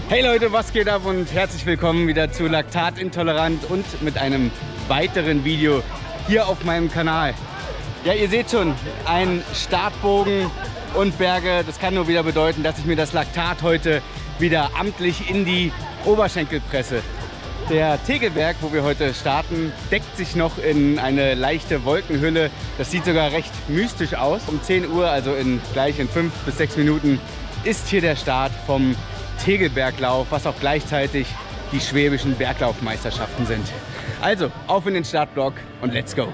Hey Leute, was geht ab und herzlich willkommen wieder zu Laktatintolerant und mit einem weiteren Video hier auf meinem Kanal. Ja, ihr seht schon, ein Startbogen und Berge. Das kann nur wieder bedeuten, dass ich mir das Laktat heute wieder amtlich in die Oberschenkel presse. Der Tegelberg, wo wir heute starten, deckt sich noch in eine leichte Wolkenhülle. Das sieht sogar recht mystisch aus. Um 10 Uhr, also gleich in 5 bis 6 Minuten, ist hier der Start vom Tegelberglauf, was auch gleichzeitig die schwäbischen Berglaufmeisterschaften sind. Also, auf in den Startblock und let's go!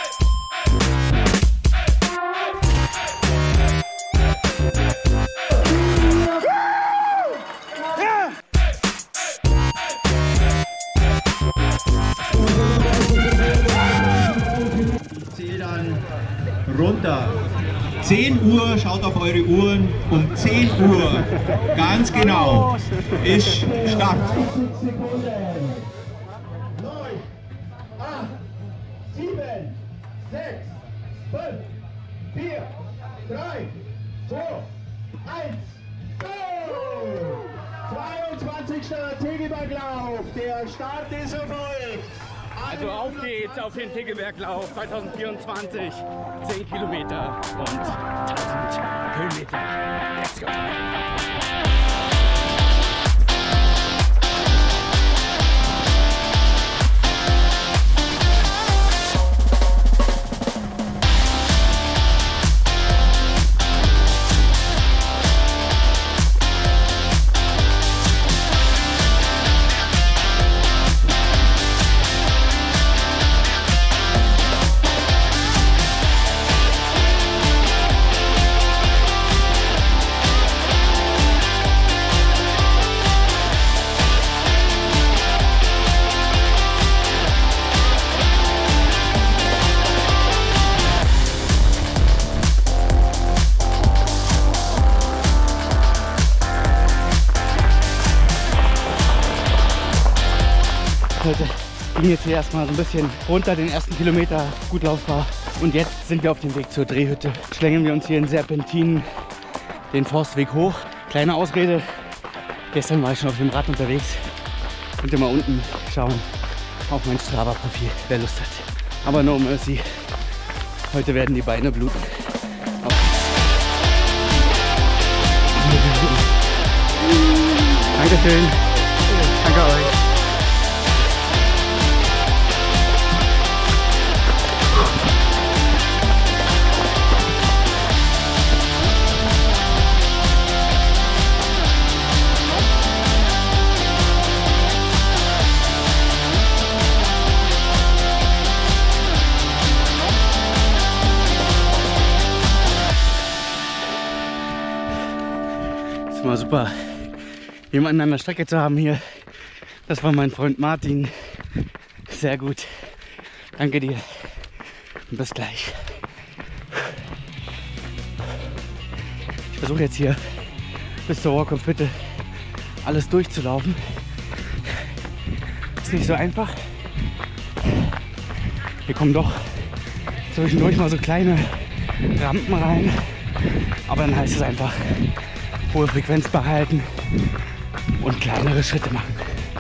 Ich zähle dann runter. 10 Uhr, schaut auf eure Uhren, um 10 Uhr, ganz genau, ist Start. 9, 8, 7, 6, 5, 4, 3, 2, 1, go! 22. Tegelberglauf, der Start ist erfolgt. Also auf geht's auf den Tegelberglauf 2024, 10 Kilometer und 1000 Höhenmeter. Let's go! Heute ging jetzt hier erstmal so ein bisschen runter, den ersten Kilometer gut laufbar. Und jetzt sind wir auf dem Weg zur Drehhütte. Schlängeln wir uns hier in Serpentinen den Forstweg hoch. Kleine Ausrede, gestern war ich schon auf dem Rad unterwegs. Könnt ihr mal unten schauen auf mein Strava-Profil, wer Lust hat. Aber no mercy, heute werden die Beine bluten. Auf Dankeschön, danke euch. War super, jemanden an der Strecke zu haben hier. Das war mein Freund Martin. Sehr gut. Danke dir. Und bis gleich. Ich versuche jetzt hier bis zur Walk-up-Hütte alles durchzulaufen. Ist nicht so einfach. Hier kommen doch zwischendurch mal so kleine Rampen rein. Aber dann heißt es einfach hohe Frequenz behalten und kleinere Schritte machen.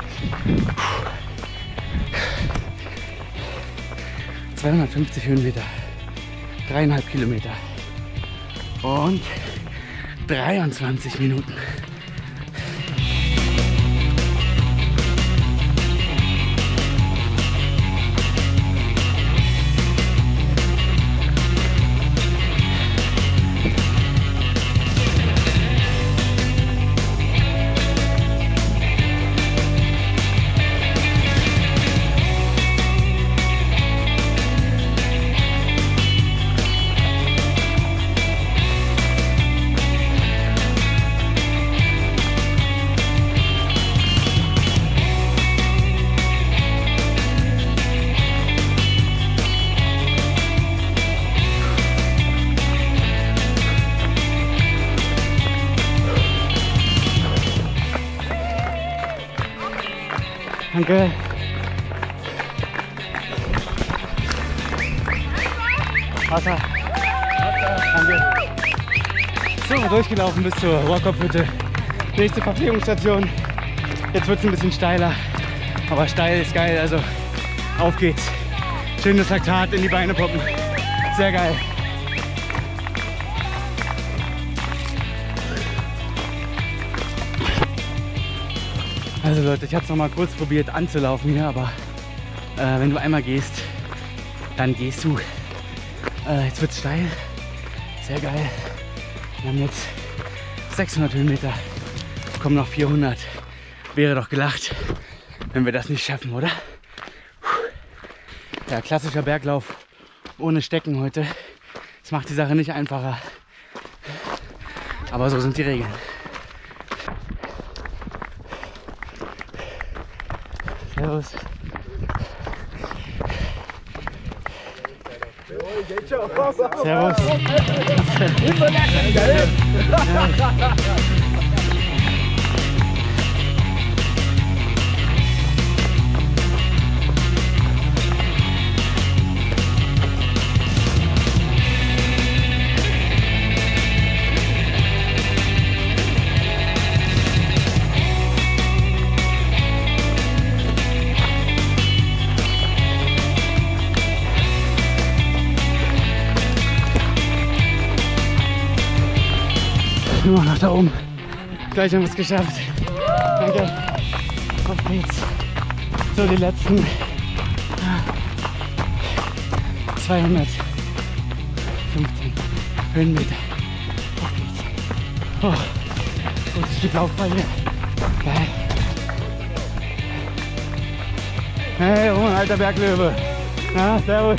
250 Höhenmeter, 3,5 Kilometer und 23 Minuten. Danke. Wasser. Danke. So, durchgelaufen bis zur Walk-up-Hütte. Nächste Verpflegungsstation. Jetzt wird es ein bisschen steiler, aber steil ist geil, also auf geht's. Schönes Laktat in die Beine poppen. Sehr geil. Also Leute, ich habe es noch mal kurz probiert anzulaufen hier, aber wenn du einmal gehst, dann gehst du. Jetzt wird es steil. Sehr geil. Wir haben jetzt 600 Höhenmeter. Kommen noch 400. Wäre doch gelacht, wenn wir das nicht schaffen, oder? Ja, klassischer Berglauf ohne Stecken heute. Das macht die Sache nicht einfacher. Aber so sind die Regeln. Servus. Servus. Nur nach da oben. Gleich haben wir es geschafft. Danke. Auf geht's. So, die letzten 215 Höhenmeter. Auf geht's. Oh, gutes Stück Laufball hier. Geil. Hey, oh, alter Berglöwe. Ja, servus.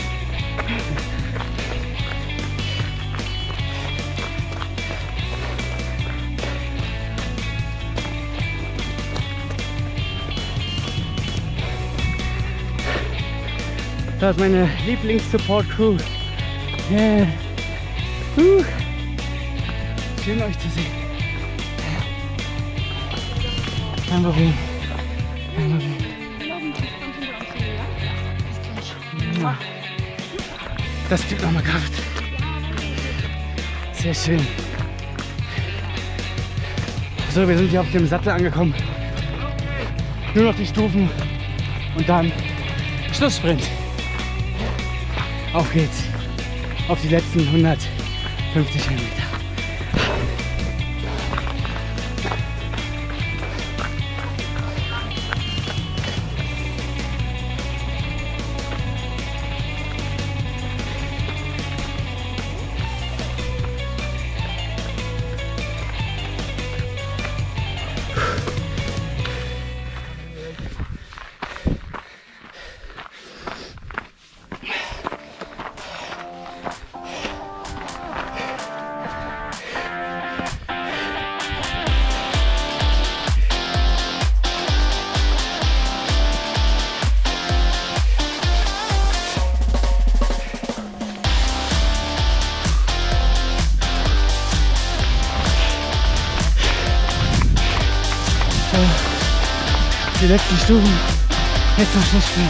Das ist meine Lieblings-Support-Crew. Yeah. Schön euch zu sehen. Kein Problem. Kein Problem. Ja. Das gibt nochmal Kraft. Sehr schön. So, wir sind hier auf dem Sattel angekommen. Nur noch die Stufen und dann Schlusssprint. Auf geht's, auf die letzten 150 Höhenmeter. Die letzten Stufen, jetzt noch Schlusssprint.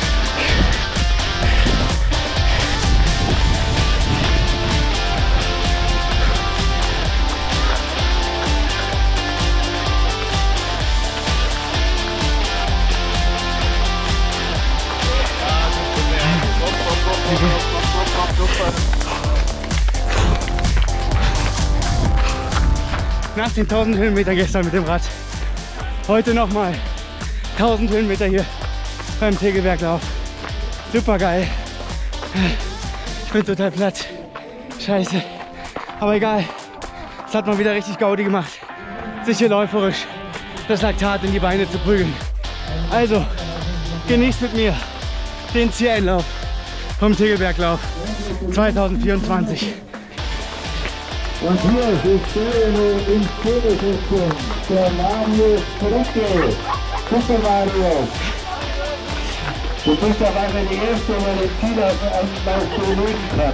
Nach den 1000 Höhenmeter gestern mit dem Rad, heute nochmal 1000 Höhenmeter hier beim Tegelberglauf. Super geil. Ich bin total platt. Scheiße. Aber egal. Es hat mal wieder richtig Gaudi gemacht, sich hier läuferisch das Laktat in die Beine zu prügeln. Also, genießt mit mir den Zieleinlauf vom Tegelberglauf 2024. Und hier ist ins Tegelberglauf der Mario Strecke. Super Mario. Du bist auf einmal die Erste, der den Zielauflauf belegen kann.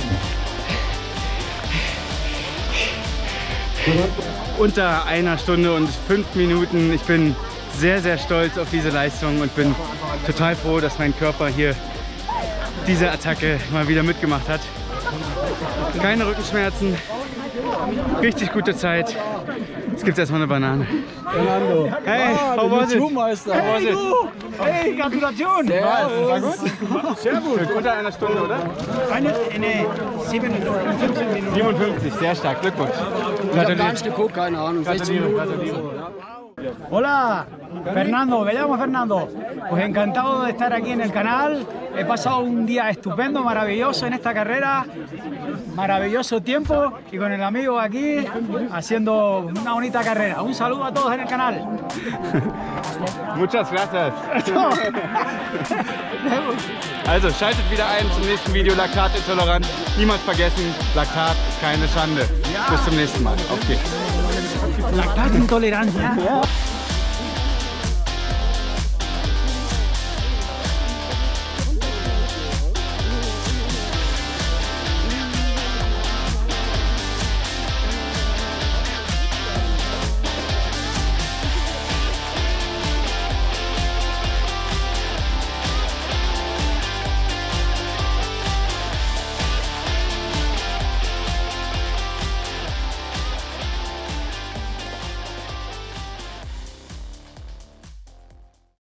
Unter 1 Stunde und 5 Minuten. Ich bin sehr, sehr stolz auf diese Leistung und bin total froh, dass mein Körper hier diese Attacke mal wieder mitgemacht hat. Keine Rückenschmerzen, Richtig gute Zeit. Jetzt gibt es erstmal eine Banane. Fernando. Hey, how was it? Schulmeister. How was it? Hey, Gratulation. Ja, war gut? Sehr gut. Unter einer Stunde, oder? Eine 57 Minuten. 57, sehr stark. Glückwunsch. Ich habe gar nicht geguckt, keine Ahnung. 16 Minuten. Hola, Fernando, me llamo Fernando. Pues encantado de estar aquí en el canal. He pasado un día estupendo, maravilloso en esta carrera. Maravilloso tiempo y con el amigo aquí haciendo una bonita carrera. Un saludo a todos en el canal. Muchas gracias. Also schaltet wieder ein zum nächsten Video. Laktatintolerant. Niemals vergessen, Laktat ist keine Schande. Bis zum nächsten Mal. Auf geht's. Lactatintolerancia.